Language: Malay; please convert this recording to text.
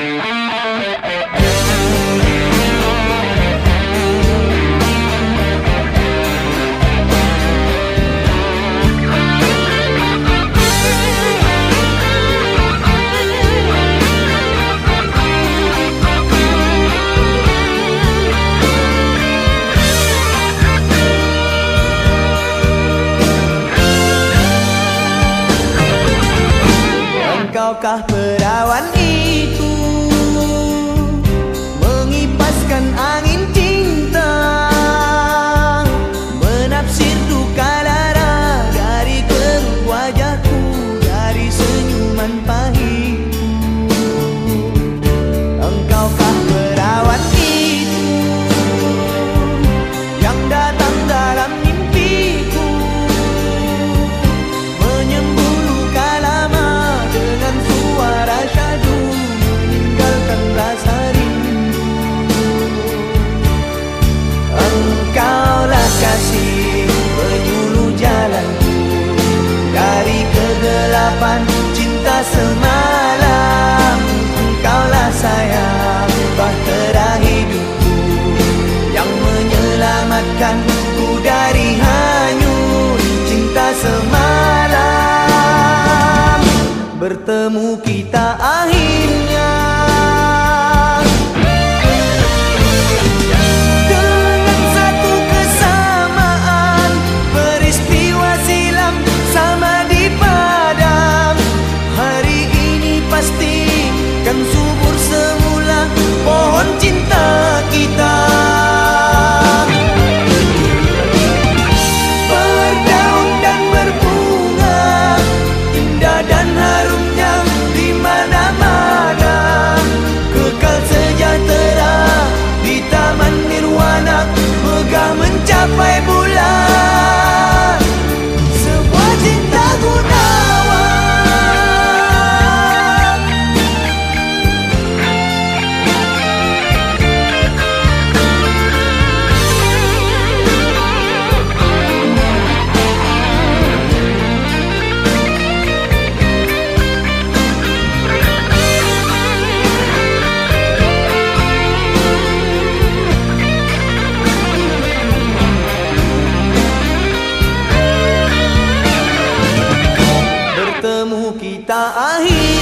Engkaukah perawan itu mengipaskan angin cinta, menafsir duka lara dari keruk wajahku, dari senyuman pahitku. Engkaukah perawan itu yang datang dalam mimpiku, menyembuh luka lama dengan suara syahdu, meninggalkan rasa rindu. Engkaulah kasih penyuluh jalanku dari kegelapan cinta semalam. Engkaulah sayang bahtera hidupku yang menyelamatkanku dari hanyut cinta semalam. Bertemu kita akhirnya dengan satu kesamaan, peristiwa silam sama di padam. Hari ini pasti kan subur semula pohon cinta kita. Berdaun dan berbunga, indah dan harumnya di mana-mana, kekal sejahtera di taman nirwana, megah mencapai bulan. Sebuah cinta gunawan. Bertemu kita akhir